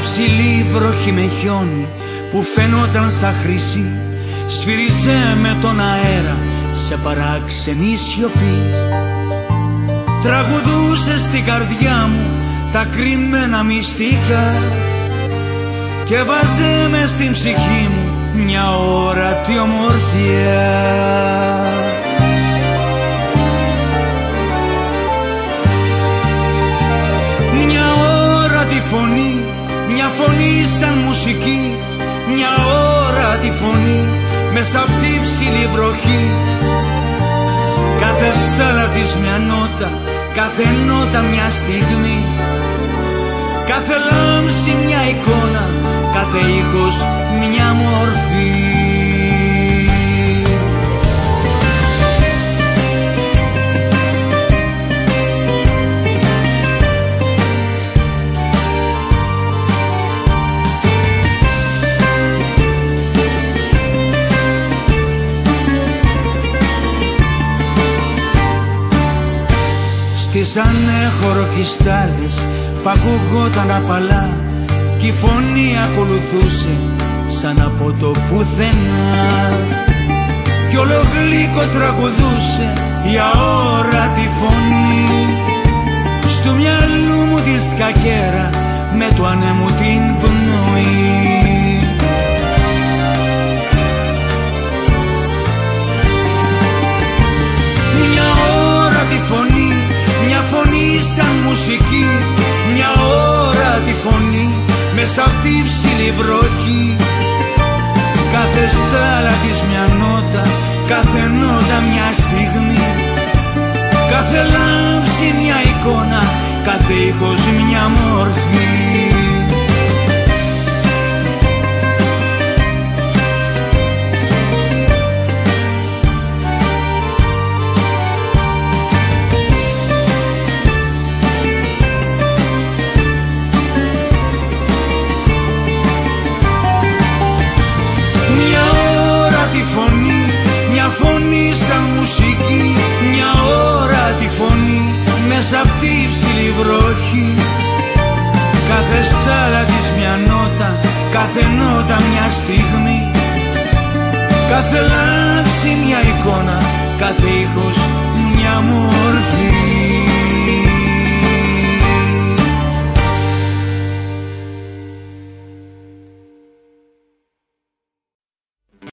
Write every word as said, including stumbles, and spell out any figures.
ψηλή βροχή με χιόνι που φαινόταν σαν χρυσή, σφύριζε με τον αέρα σε παράξενη σιωπή. Τραγουδούσε στην καρδιά μου τα κρυμμένα μυστικά και βάζε μες στην ψυχή μου μια όρατη ομορφιά. Μια όρατη φωνή, μια φωνή σαν μουσική, μια όρατη φωνή μέσα απ' τη ψηλή βροχή. Κάθε στάλα της μια νότα, κάθε νότα μια στιγμή, κάθε λάμψη μια εικόνα, κάθε ήχος μια μορφή. Στήσανε χωροκριστάλλες που ακούγονταν απαλά κι η φωνή ακολουθούσε σαν από το πουθενά κι όλο γλύκο τραγουδούσε η αόρατη φωνή στου μυαλού μου τη σκακέρα με του ανέμου την πνοή. Μια όρατη φωνή, μια φωνή σαν μουσική, μια όρατη φωνή μέσα απ' τη ψηλή βροχή. Κάθε στάλα της μια νότα, κάθε νότα μια στιγμή, κάθε λάμψη μια εικόνα, κάθε ήχος μια μορφή. Μουσική, μια όρατη φωνή μέσα απ' τη ψηλή βροχή. Κάθε στάλα της μια νότα, κάθε νότα μια στιγμή, κάθε λάμψη μια εικόνα, κάθε ήχος μια μορφή.